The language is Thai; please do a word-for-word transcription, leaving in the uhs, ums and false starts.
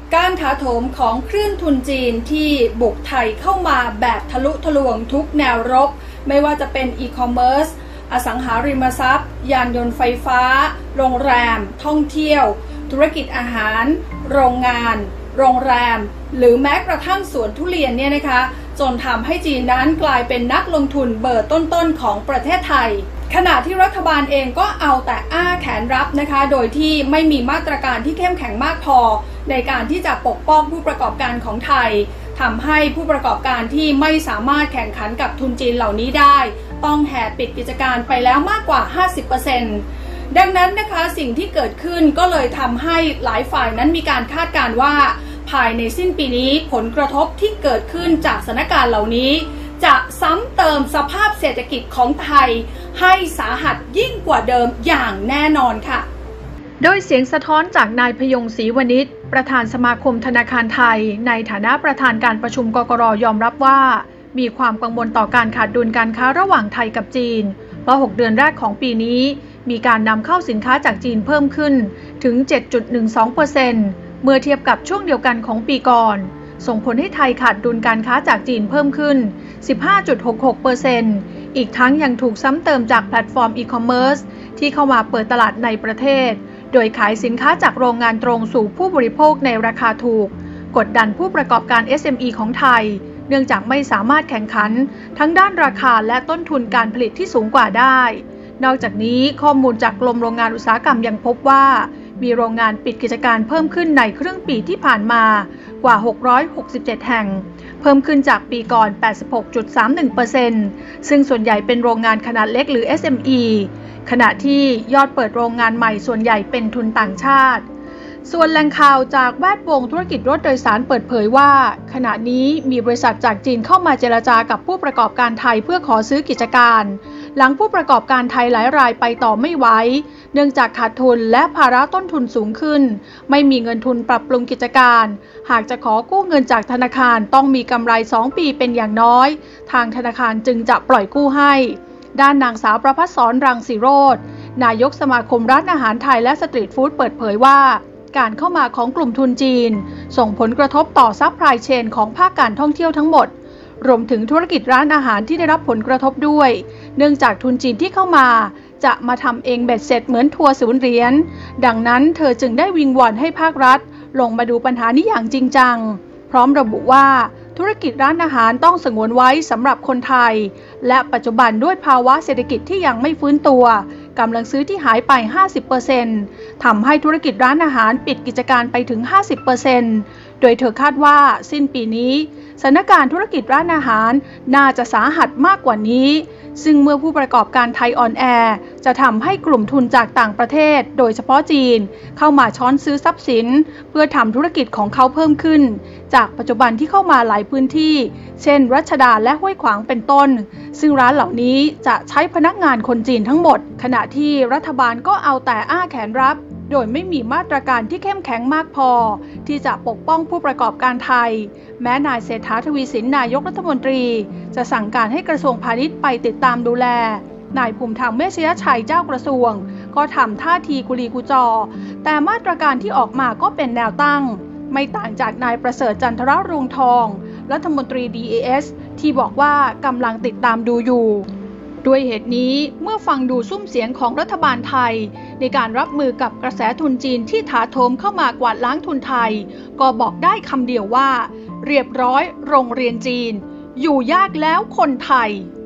การถาโถมของคลื่นทุนจีนที่บุกไทยเข้ามาแบบทะลุทะลวงทุกแนวรบไม่ว่าจะเป็นอีคอมเมิร์ซอสังหาริมทรัพย์ยานยนต์ไฟฟ้าโรงแรมท่องเที่ยวธุรกิจอาหารโรงงานโรงแรมหรือแม้กระทั่งสวนทุเรียนเนี่ยนะคะจนทำให้จีนนั้นกลายเป็นนักลงทุนเบอร์ต้นๆของประเทศไทยขณะที่รัฐบาลเองก็เอาแต่อ้าแขนรับนะคะโดยที่ไม่มีมาตรการที่เข้มแข็งมากพอในการที่จะปกป้องผู้ประกอบการของไทยทำให้ผู้ประกอบการที่ไม่สามารถแข่งขันกับทุนจีนเหล่านี้ได้ต้องแห่ปิดกิจการไปแล้วมากกว่า ห้าสิบเปอร์เซ็นต์ ดังนั้นนะคะสิ่งที่เกิดขึ้นก็เลยทำให้หลายฝ่ายนั้นมีการคาดการณ์ว่าภายในสิ้นปีนี้ผลกระทบที่เกิดขึ้นจากสถานการณ์เหล่านี้จะซ้ำเติมสภาพเศรษฐกิจของไทยให้สาหัสยิ่งกว่าเดิมอย่างแน่นอนค่ะโดยเสียงสะท้อนจากนายพยงศรีวณิชประธานสมาคมธนาคารไทยในฐานะประธานการประชุมกกร.ยอมรับว่ามีความกังวลต่อการขาดดุลการค้าระหว่างไทยกับจีนเพราะหกเดือนแรกของปีนี้มีการนำเข้าสินค้าจากจีนเพิ่มขึ้นถึง เจ็ดจุดหนึ่งสองเปอร์เซ็นต์ เมื่อเทียบกับช่วงเดียวกันของปีก่อนส่งผลให้ไทยขาดดุลการค้าจากจีนเพิ่มขึ้น สิบห้าจุดหกหกเปอร์เซ็นต์ อีกทั้งยังถูกซ้ำเติมจากแพลตฟอร์มอีคอมเมิร์ซที่เข้ามาเปิดตลาดในประเทศโดยขายสินค้าจากโรงงานตรงสู่ผู้บริโภคในราคาถูกกดดันผู้ประกอบการ เอส เอ็ม อี ของไทยเนื่องจากไม่สามารถแข่งขันทั้งด้านราคาและต้นทุนการผลิตที่สูงกว่าได้นอกจากนี้ข้อมูลจากกรมโรงงานอุตสาหกรรมยังพบว่ามีโรงงานปิดกิจการเพิ่มขึ้นในครึ่งปีที่ผ่านมากว่าหกร้อยหกสิบเจ็ดแห่งเพิ่มขึ้นจากปีก่อน แปดสิบหกจุดสามหนึ่งเปอร์เซ็นต์ ซึ่งส่วนใหญ่เป็นโรงงานขนาดเล็กหรือ เอส เอ็ม อี ขณะที่ยอดเปิดโรงงานใหม่ส่วนใหญ่เป็นทุนต่างชาติส่วนแหล่งข่าวจากแวดวงธุรกิจรถโดยสารเปิดเผยว่าขณะนี้มีบริษัทจากจีนเข้ามาเจรจากับผู้ประกอบการไทยเพื่อขอซื้อกิจการหลังผู้ประกอบการไทยหลายรายไปต่อไม่ไหวเนื่องจากขาดทุนและภาระต้นทุนสูงขึ้นไม่มีเงินทุนปรับปรุงกิจการหากจะขอกู้เงินจากธนาคารต้องมีกำไรสองปีเป็นอย่างน้อยทางธนาคารจึงจะปล่อยกู้ให้ด้านนางสาวประภัสสรรังสิโรจน์นายกสมาคมร้านอาหารไทยและสตรีทฟู้ดเปิดเผยว่าการเข้ามาของกลุ่มทุนจีนส่งผลกระทบต่อซัพพลายเชนของภาคการท่องเที่ยวทั้งหมดรวมถึงธุรกิจร้านอาหารที่ได้รับผลกระทบด้วยเนื่องจากทุนจีนที่เข้ามาจะมาทำเองเบ็ดเสร็จเหมือนทัวร์ศูนย์เหรียญดังนั้นเธอจึงได้วิงวอนให้ภาครัฐลงมาดูปัญหานี้อย่างจริงจังพร้อมระบุว่าธุรกิจร้านอาหารต้องสงวนไว้สำหรับคนไทยและปัจจุบันด้วยภาวะเศรษฐกิจที่ยังไม่ฟื้นตัวกำลังซื้อที่หายไป ห้าสิบเปอร์เซ็นต์ ทำให้ธุรกิจร้านอาหารปิดกิจการไปถึง ห้าสิบเปอร์เซ็นต์ โดยเธอคาดว่าสิ้นปีนี้สถานการณ์ธุรกิจร้านอาหารน่าจะสาหัสมากกว่านี้ซึ่งเมื่อผู้ประกอบการไทยอ่อนแอจะทำให้กลุ่มทุนจากต่างประเทศโดยเฉพาะจีนเข้ามาช้อนซื้อทรัพย์สินเพื่อทำธุรกิจของเขาเพิ่มขึ้นจากปัจจุบันที่เข้ามาหลายพื้นที่เช่นรัชดาและห้วยขวางเป็นต้นซึ่งร้านเหล่านี้จะใช้พนักงานคนจีนทั้งหมดขณะที่รัฐบาลก็เอาแต่อ้าแขนรับโดยไม่มีมาตรการที่เข้มแข็งมากพอที่จะปกป้องผู้ประกอบการไทยแม้นายเศรษฐาทวีสินนายกรัฐมนตรีจะสั่งการให้กระทรวงพาณิชย์ไปติดตามดูแลนายภูมิธรรมเวชยชัยเจ้ากระทรวงก็ทำท่าทีกุลีกุจอแต่มาตรการที่ออกมาก็เป็นแนวตั้งไม่ต่างจากนายประเสริฐจันทรรุงทองรัฐมนตรี ดี เอ เอส ที่บอกว่ากำลังติดตามดูอยู่ด้วยเหตุนี้เมื่อฟังดูซุ้มเสียงของรัฐบาลไทยในการรับมือกับกระแสทุนจีนที่ถาโถมเข้ามากวาดล้างทุนไทยก็บอกได้คำเดียวว่าเรียบร้อยโรงเรียนจีนอยู่ยากแล้วคนไทย